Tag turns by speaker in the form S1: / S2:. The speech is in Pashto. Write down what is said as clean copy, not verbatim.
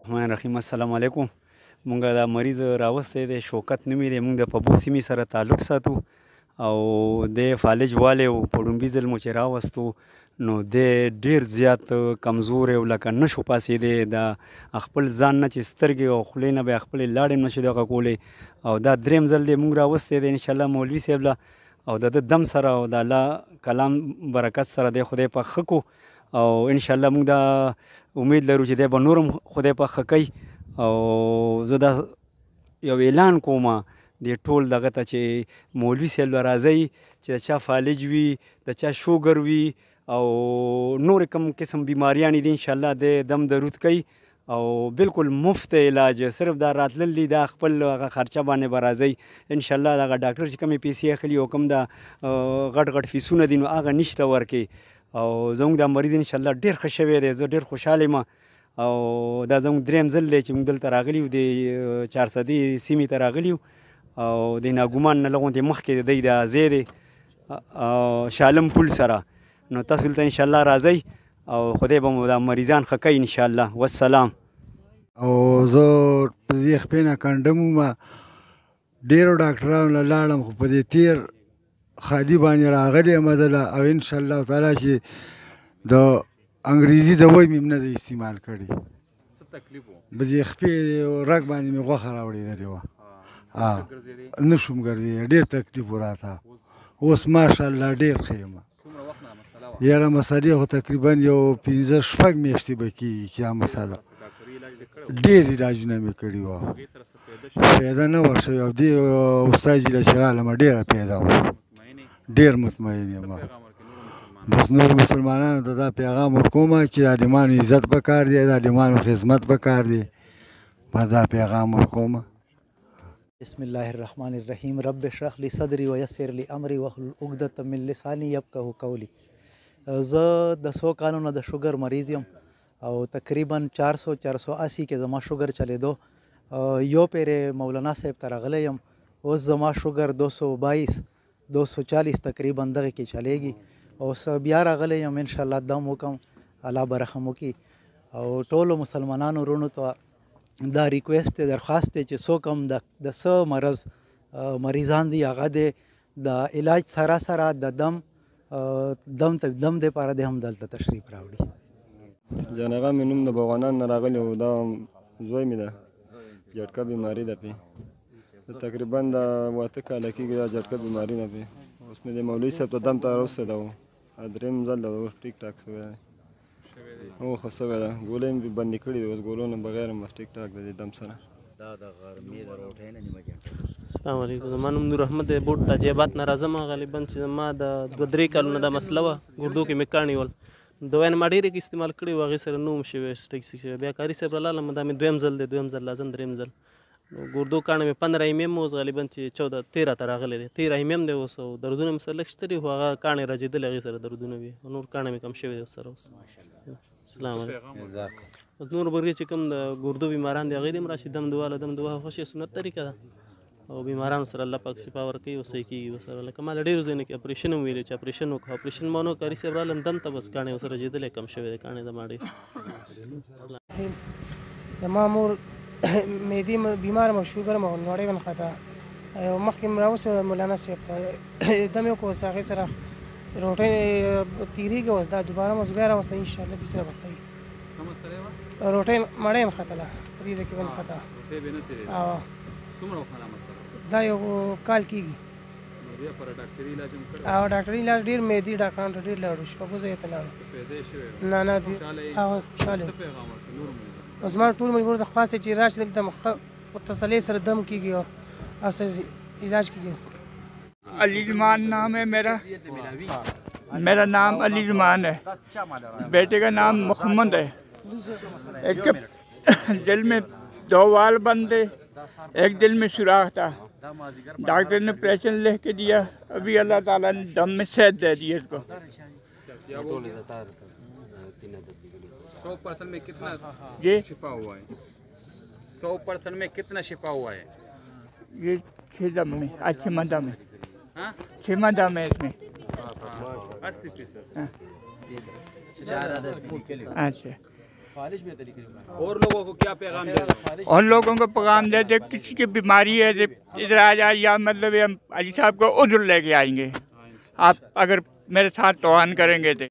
S1: الرحمن الرحیم. السلام علیکم. مونږ دا مریض راوستی دی، شوکت نومې دی. مونږ د پبو سیمې سره تعلق ساتو او د فالج والی و. په لومړي ځل مو چې راوستو نو د ډېر زیات کمزوری و، لکه نه شو پاسېدی. د خپل ځان نه چې سترګې او خولې نه به یې خپلې لاړې هم نه شي دغه کولی. او دا درېیم ځل دی مونږ راوستی دی انشاءالله مولوي صاحب له او د ده دم سره او د الله کلام برکت سره دی خدای پاک ښه کو. او انشاءالله مونږ دا امید لرو چې دی به نور هم خدای پاک ښه کوي. او زه دا یو اعلان کوم د ټول دغه ته چې مولوي صاحب له راځئ چې د چا فالج وي، د چا شوګر وي او نور کوم قسم بیماریانې دي انشاءالله د دم درود کوي او بالکل مفت علاج. صرف دا راتلل دي، دا خپل هغه خرچه باندې به راځئ انشاءالله. دغه ډاکټر چې کومې پیسې اخلي او کوم دا غټ غټ فیسونه دي نو هغه نشته ورکې. او زموږ دا مریض انشاءالله ډېر ښه شوی دی. زه ډېر خوشحاله یم. او دا زموږ درېیم ځل دی چې موږ دلته راغلي یو، د چارسدي سیمې ته راغلي یو. او د ناګومان نه لږ غوندې مخکې د دی دا ځای دی شالم پل سره. نو تاسو دلته انشاءالله راځئ او خدای به مو دا مریضان ښه کوي انشاءالله. والسلام.
S2: او زه په دې خپې نه کنډم وم، ډېرو ډاکټرانو له لاړم خو په دې تېر خالي باندې راغلی یم دله. او انشاءالله تعالی چې د انګریزي دوايي مې نه ده استعمال کړې. په دې خپې رګ باندې مې غوښه راوړېدلې وه، نه شوم ګرځېدی، ډېر تکلیف و راته. اوس ماشاءالله ډېر ښه یم. یاره مسالې خو تقریبا یو 15-16 میاشتې به کېږي چې دا مسله ډېر علاجونه مې کړي وه، پیدا نه وه شوې. او دې استاد جي له چې رالم ډېره پیدا وه، ډېر مطمئن یم. بس نور مسلمانانو ته دا پیغام ورکوم چې د عالمانو عزت پکار دی، د عالمانو خدمت پکار دی. ما دا پیغام ورکوم.
S3: بسم الله الرحمن الرحیم. رب اشرح لي صدري ويسر لي امري واحلل عقدة من لساني يفقهوا قولي. زه د 100 کالو نه د شوګر مریض یم او تقریبا 480 کې زما شوګر چلیدو. یو پیرې مولانا صاحب ته راغلی یم، اوس زما شوګر 222-240 تقریبا دغه کې چلیږي. اوس بیا راغلی یم انشاءالله دم وکم، الله به رحم وکړي. او ټولو مسلمانانو وروڼو ته دا ریکویسټ دی، درخواست دی چې څوک هم د څه مرض مریضان دي هغه د علاج سره سره د دم دپاره دی هم دلته تشریف راوړي.
S4: جانغه مې نوم د بغوانان نه راغلی و، دا زوی مې ده، جټکه بیماري ده پې. تقریبا د 8 کاله کېږي دا جټکه بیماري ده پې. اوس مې د مولوي صاحب ته دم ته راوستی ده و، درېیم ځل ده اوس ټیک ټاک شوی دی، او ښه شوی ده. ګولۍ مې بندې کړي دي، اوس ګولو نه بغیر هم ټیک ټاک ده د دم سره.
S5: السلام علیکم. زما نوم نور احمد دی، بوټ تاجي آباد نه راځم. غالبا چې ما د 2-3 کالو نه دا مسله وه، ګردو کې مې کاڼي ول، دوايانې ما ډېرې استعمال کړې وه، هغې سره نه وم شوی ټیک شوی. بیا کاري صاحب رالم، دا مې دویم ځل دی، دویم ځل لازم درېیم ځل. ګردو کاڼی مې 15 mm اوس غالبا چې 14-13 ته راغلی دی، 13 mm دی اوس. او دردونه مې سره لږ شته دي خو هغه کاڼی راجېدلې، هغې سره دردونه وي، نور کاڼی مې کم شوی دی اوس سره. اوس السلام علیکم. نور برګې چې کوم د ګردو بیماران دي هغې دې هم راشي، دم دوا له دم دوا خوښې سنت طریقه ده. او بیمارانو سره الله پاک شفا ورکوي او صحیح کېږي ورسره. لکه ما له ډېرو ځایونو کې اپرېشن هم ویلي چې اپرېشن وکړه، اپرېشن ما ونه کړ. کاري صاحب رالم دم ته، بس کاڼی ورسره جېدلی کم شوی دی، کاڼی زما ډېر.
S6: زما مور معدې بیمار یم او شوګر یم او نړۍ ون خطا. او مخکې مې راوستی مولانا صاحب ته دم یې وکړو، اوس هغې سره روټۍ تېرېږي. اوس دا دوباره مو بیا راوستی انشاءالله دې سره به ښه وي. روټۍ مړۍ یې نښتله، په دې ځای کې به نښته. دا یو کال کېږي. او ډاکټري علاج ډېر معدې ډاکټرانو ته ډېر لاړو، شپږو ځایو ته لاړو. نه هغه خوشحاله یم. اوس زما ټول ملګرو ته خواست دی چې راشي دلته تسلۍ سره دم کېږي او علاج کېږي.
S7: अली ज़मान नाम है मेरा नाम अली ज़मान है, बेटे का नाम मोहम्मद है। एक दिल में 2 वाल बंद है, एक दिल में सुराख था। डॉक्टर ने ऑपरेशन लिख के दिया, अभी अल्लाह ताला ने दम में सेहत दे दी इसको।
S8: 100% में कितना
S7: ये
S8: शिफा हुआ है? 100% में कितना शिफा हुआ है?
S7: ये 6 दम में, आज 6 दम में,
S8: हाँ
S7: 6 दम है इसमें।
S8: 80%।
S7: अच्छा
S8: और लोगों को क्या पैगाम दे रहे हैं?
S7: और लोगों को पैगाम देते किसी की बीमारी है तो इधर आ जाए, या मतलब हम अली साहब को उधर लेके आएंगे, आप अगर मेरे साथ तौहान करेंगे तो।